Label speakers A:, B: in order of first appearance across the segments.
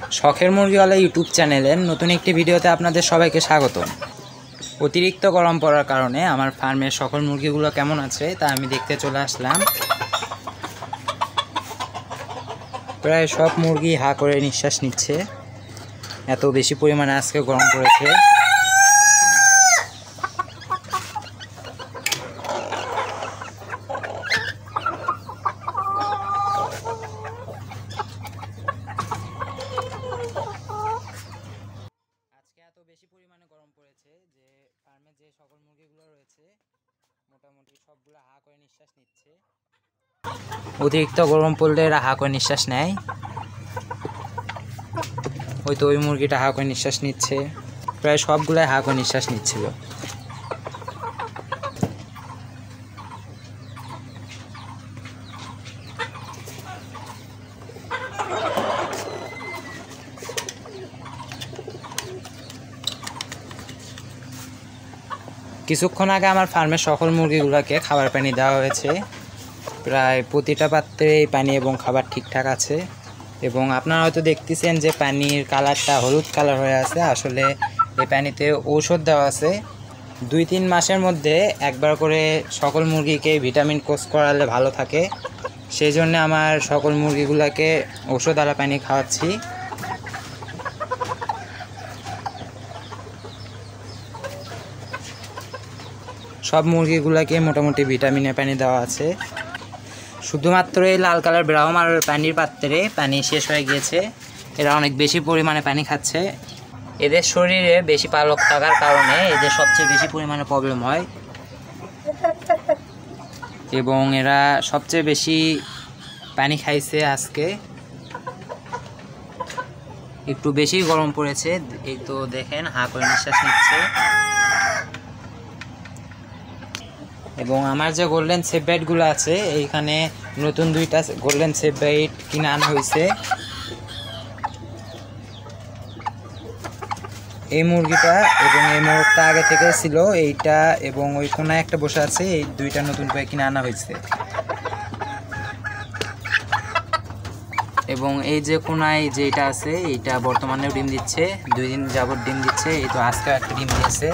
A: শখের মুরগিওয়ালা ইউটিউব চ্যানেলের নতুন একটি ভিডিওতে আপনাদের সবাইকে স্বাগত। অতিরিক্ত গরম পড়ার কারণে আমার ফার্মের সকল মুরগিগুলো কেমন আছে তা আমি দেখতে চলে আসলাম। প্রায় সব মুরগি হা করে নিঃশ্বাস নিচ্ছে, এত বেশি পরিমাণে আজকে গরম পড়েছে। বেশি পরিমাণে গরম পড়েছে যে ফার্মে যে সকল মুরগিগুলো রয়েছে মোটামুটি সবগুলো হা করে নিঃশ্বাস নিচ্ছে। অতিরিক্ত গরম পড়লে এরা হা করে নিঃশ্বাস নেয়। ওই তো ওই মুরগিটা হা করে নিঃশ্বাস নিচ্ছে, প্রায় সবগুলাই হা করে নিঃশ্বাস নিচ্ছিল। কিছুক্ষণ আগে আমার ফার্মের সকল মুরগিগুলোকে খাবার পানি দেওয়া হয়েছে। প্রায় প্রতিটা পাত্রে পানি এবং খাবার ঠিকঠাক আছে। এবং আপনারা হয়তো দেখতেছেন যে পানির কালারটা হলুদ কালার হয়ে আছে, আসলে এই পানিতে ঔষধ দেওয়া আছে। 2-3 মাসের মধ্যে একবার করে সকল মুরগিকে ভিটামিন কোর্স করালে ভালো থাকে, সেই জন্য আমার সকল মুরগিগুলোকে ঔষধওয়ালা পানি খাওয়াচ্ছি। সব মুরগিগুলোকে মোটামুটি ভিটামিনের পানি দেওয়া আছে। শুধুমাত্র এই লাল কালার ব্রাউন আর পানির পাত্রে পানি শেষ হয়ে গিয়েছে। এরা অনেক বেশি পরিমাণে পানি খাচ্ছে। এদের শরীরে বেশি পালক থাকার কারণে এদের সবচেয়ে বেশি পরিমাণে প্রবলেম হয় এবং এরা সবচেয়ে বেশি পানি খাইছে আজকে। একটু বেশি গরম পড়েছে, এই তো দেখেন হা করে নিঃশ্বাস নিচ্ছে। এবং আমার যে গোল্ডেন সেফ বাইটগুলো আছে, এইখানে নতুন 2টা গোল্ডেন সেফ বাইট কিনে আনা হয়েছে। এই মুরগিটা এবং এই মোরগটা আগে থেকে ছিল, এইটা এবং ওই কোনায় একটা বসে আছে, এই 2টা নতুন করে কিনে আনা হয়েছে। এবং এই যে কোনায় যেটা আছে এইটা বর্তমানেও ডিম দিচ্ছে, 2 দিন যাবত ডিম দিচ্ছে। এই তো আজকে একটা ডিম দিয়েছে।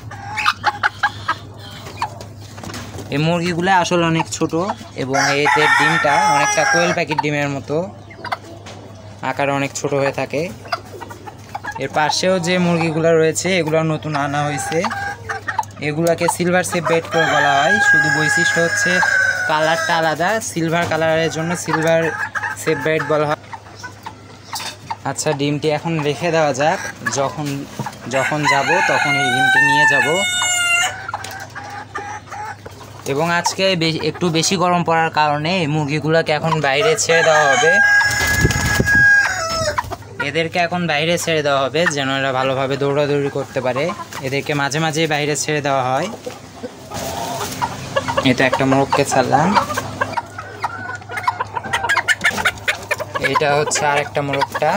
A: এই মুরগিগুলো আসলে অনেক ছোট এবং এদের ডিমটা অনেকটা কোয়েল পাখির ডিমের মতো আকারে অনেক ছোট হয়ে থাকে। এর পাশেও যে মুরগিগুলো রয়েছে এগুলো নতুন আনা হয়েছে। এগুলাকে সিলভার সেফ বাইট করে বলা হয়, শুধু বৈশিষ্ট্য হচ্ছে কালারটা আলাদা। সিলভার কালারের জন্য সিলভার সেফ বাইট বলা হয়। আচ্ছা, ডিমটি এখন রেখে দেওয়া যাক, যখন যাব তখন এই ডিমটি নিয়ে যাব। এবং আজকে একটু বেশি গরম পড়ার কারণে এই মুরগিগুলোকে এখন বাইরে ছেড়ে দেওয়া হবে। এদেরকে এখন বাইরে ছেড়ে দেওয়া হবে যেন এরা ভালোভাবে দৌড়াদৌড়ি করতে পারে। এদেরকে মাঝে মাঝেই বাইরে ছেড়ে দেওয়া হয়। এটা একটা মোরগকে ছাড়লাম, এটা হচ্ছে আরেকটা মোরগটা।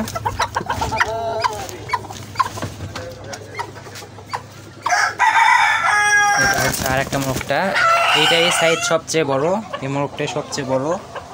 A: এটা হচ্ছে আরেকটা মোরগটা। এইটাই সাইজ সবচেয়ে বড়, এই মোরগটাই সবচেয়ে বড়।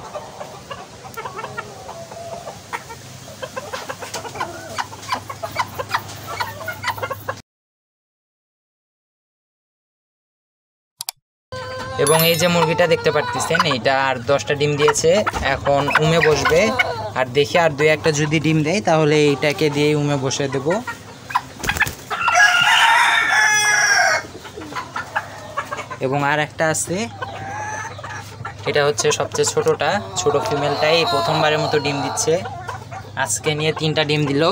A: এবং এই যে মুরগিটা দেখতে পারতেছেন, এইটা আর 10টা ডিম দিয়েছে, এখন উমে বসবে। আর দেখি আর 2-1টা যদি ডিম দেয় তাহলে এইটাকে দিয়ে উমে বসে দেব। এবং আর একটা আছে, এটা হচ্ছে সবচেয়ে ছোটটা, ছোট ফিমেলটাই প্রথমবারের মতো ডিম দিচ্ছে। আজকে নিয়ে 3টা ডিম দিল।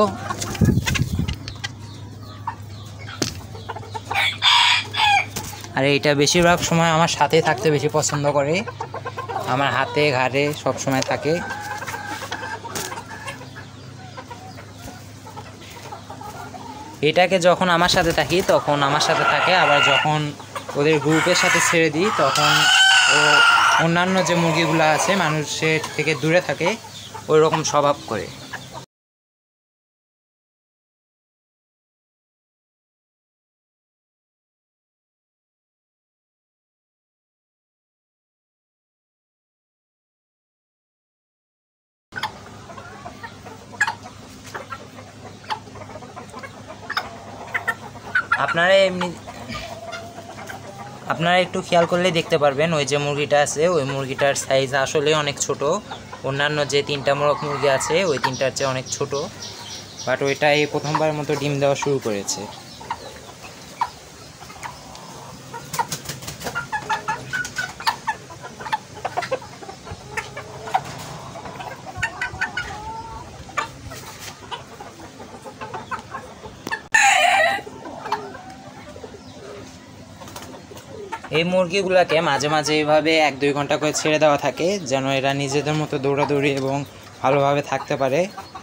A: আর এইটা বেশিরভাগ সময় আমার সাথে থাকতে বেশি পছন্দ করে, আমার হাতে ঘাড়ে সব সময় থাকে। এটাকে যখন আমার সাথে থাকি তখন আমার সাথে থাকে, আবার যখন ওদের গ্রুপের সাথে ছেড়ে দিই তখন ও অন্যান্য যে মুরগিগুলো আছে মানুষের থেকে দূরে থাকে, ওই রকম স্বভাব করে। আপনারা একটু খেয়াল করলে দেখতে পারবেন ওই যে মুরগিটা আছে ওই মুরগিটার সাইজ আসলে অনেক ছোট। অন্যান্য যে 3টা মোরগ মুরগি আছে ওই 3টার চেয়ে অনেক ছোট, বাট ওইটা এই প্রথমবার মতো ডিম দেওয়া শুরু করেছে। এই মুরগিগুলোকে মাঝে মাঝে এইভাবে 1-2 ঘন্টা করে ছেড়ে দেওয়া থাকে যেন এরা নিজেদের মতো দৌড়াদৌড়ি এবং ভালোভাবে থাকতে পারে।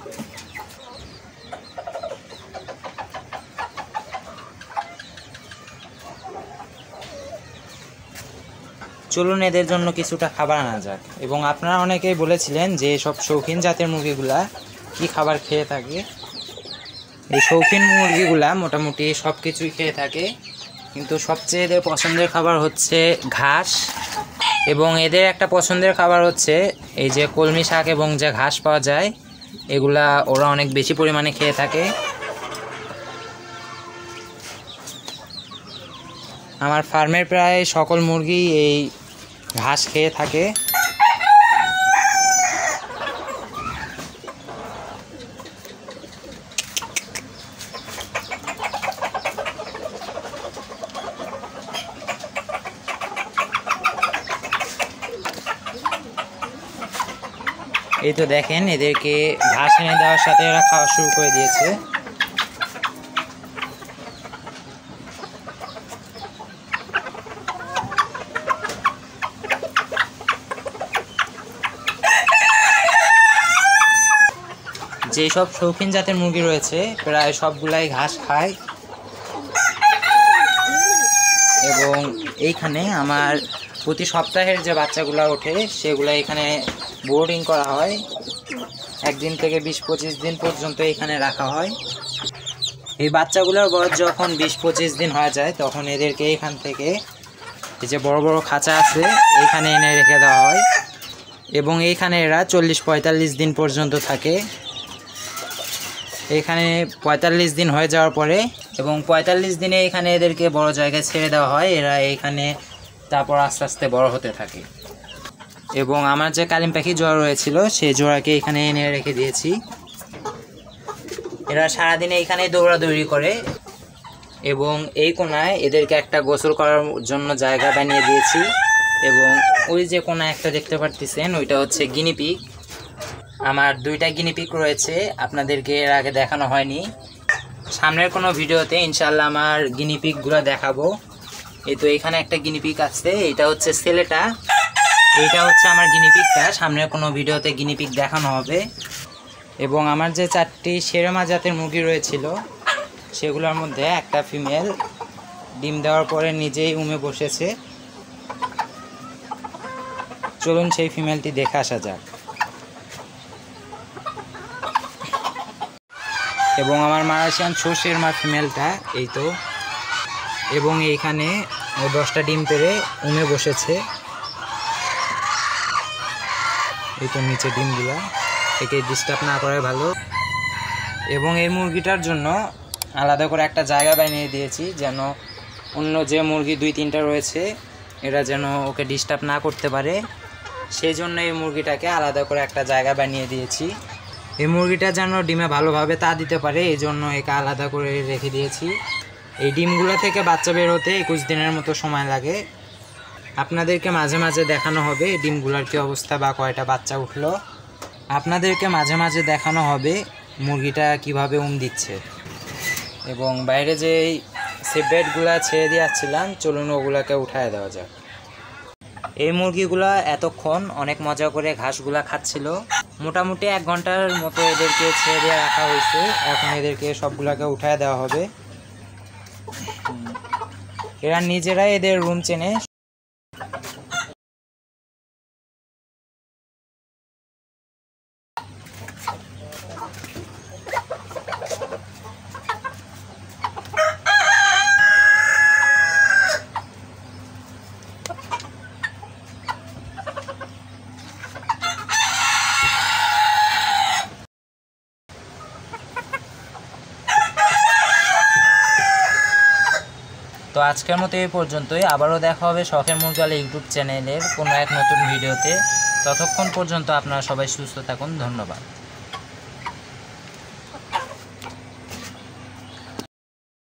A: চলুন এদের জন্য কিছুটা খাবার আনা যাক। এবং আপনারা অনেকেই বলেছিলেন যে সব শৌখিন জাতের মুরগিগুলা কি খাবার খেয়ে থাকে। এই শৌখিন মুরগিগুলা মোটামুটি সব কিছুই খেয়ে থাকে, কিন্তু সবচেয়ে এদের পছন্দের খাবার হচ্ছে ঘাস। এবং এদের একটা পছন্দের খাবার হচ্ছে এই যে কলমি শাক এবং যে ঘাস পাওয়া যায় এগুলা ওরা অনেক বেশি পরিমাণে খেয়ে থাকে। আমার ফার্মের প্রায় সকল মুরগি এই ঘাস খেয়ে থাকে। এই তো দেখেন এদেরকে ঘাস এনে দেওয়ার সাথে এরা খাওয়া শুরু করে দিয়েছে। যেসব শৌখিন জাতের মুরগি রয়েছে প্রায় সবগুলাই ঘাস খায়। এবং এইখানে আমার প্রতি সপ্তাহের যে বাচ্চাগুলো ওঠে সেগুলো এখানে বোর্ডিং করা হয়। 1 দিন থেকে 20-25 দিন পর্যন্ত এখানে রাখা হয়। এই বাচ্চাগুলোর বয়স যখন 20-25 দিন হয়ে যায় তখন এদেরকে এখান থেকে এই যে বড় বড় খাঁচা আছে এইখানে এনে রেখে দেওয়া হয়। এবং এইখানে এরা 40-45 দিন পর্যন্ত থাকে। এখানে 45 দিন হয়ে যাওয়ার পরে এবং 45 দিনে এখানে এদেরকে বড় জায়গায় ছেড়ে দেওয়া হয়। এরা এইখানে তারপর আস্তে আস্তে বড় হতে থাকে। এবং আমার যে কালিম পাখি জোড়া রয়েছিল সেই জোড়াকে এখানে এনে রেখে দিয়েছি। এরা সারাদিনে এইখানে দৌড়াদৌড়ি করে। এবং এই কোনায় এদেরকে একটা গোসল করার জন্য জায়গা বানিয়ে দিয়েছি। এবং ওই যে কোনায় একটা দেখতে পারতেছেন ওইটা হচ্ছে গিনিপিগ। আমার 2টা গিনিপিগ রয়েছে, আপনাদেরকে এর আগে দেখানো হয়নি। সামনের কোনো ভিডিওতে ইনশাল্লাহ আমার গিনিপিগগুলো দেখাবো। এই তো এখানে একটা গিনিপিগ আছে, এটা হচ্ছে ছেলেটা, এইটা হচ্ছে আমার গিনিপিগটা। সামনের কোনো ভিডিওতে গিনিপিগ দেখানো হবে। এবং আমার যে 4টি শেরমা জাতের মুরগি রয়েছিল সেগুলোর মধ্যে একটা ফিমেল ডিম দেওয়ার পরে নিজেই উমে বসেছে। চলুন সেই ফিমেলটি দেখে আসা যাক। এবং আমার মালয়েশিয়ান শেরমা ফিমেলটা এই তো। এবং এইখানে ও 10টা ডিম পেড়ে উমে বসেছে। এই তো নিচে ডিমগুলা, একে ডিস্টার্ব না করাই ভালো। এবং এই মুরগিটার জন্য আলাদা করে একটা জায়গা বানিয়ে দিয়েছি যেন অন্য যে মুরগি 2-3টা রয়েছে এরা যেন ওকে ডিস্টার্ব না করতে পারে। সেই জন্য এই মুরগিটাকে আলাদা করে একটা জায়গা বানিয়ে দিয়েছি। এই মুরগিটা যেন ডিমে ভালোভাবে তা দিতে পারে এই জন্য একে আলাদা করে রেখে দিয়েছি। এই ডিমগুলো থেকে বাচ্চা বের হতে 21 দিনের মতো সময় লাগে। আপনাদেরকে মাঝে মাঝে দেখানো হবে ডিমগুলোর কী অবস্থা বা কয়টা বাচ্চা উঠলো। আপনাদেরকে মাঝে মাঝে দেখানো হবে মুরগিটা কিভাবে দিচ্ছে। এবং বাইরে যে সেফ বেডগুলো ছেড়ে দিয়েছিলাম চলুন ওগুলোকে উঠায় দেওয়া যাক। এই মুরগিগুলো এতক্ষণ অনেক মজা করে ঘাসগুলা খাচ্ছিল। মোটামুটি 1 ঘন্টার মতো এদেরকে ছেড়ে দিয়ে রাখা হয়েছে। এখন এদেরকে সবগুলোকে উঠায় দেওয়া হবে। এরা নিজেরাই এদের রুম চেনে। তো আজকের মতো এই পর্যন্তই। আবারও দেখা হবে শখের মুরগিওয়ালা ইউটিউব চ্যানেলের কোনো এক নতুন ভিডিওতে। ততক্ষণ পর্যন্ত আপনারা সবাই সুস্থ থাকুন। ধন্যবাদ।